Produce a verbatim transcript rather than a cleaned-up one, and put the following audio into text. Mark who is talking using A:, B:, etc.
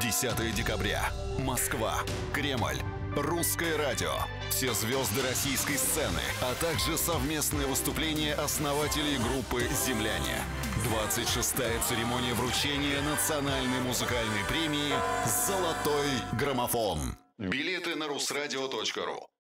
A: десятое декабря. Москва. Кремль. Русское радио. Все звезды российской сцены, а также совместное выступление основателей группы «Земляне». двадцать шестая церемония вручения национальной музыкальной премии «Золотой граммофон». Билеты на русрадио точка ру.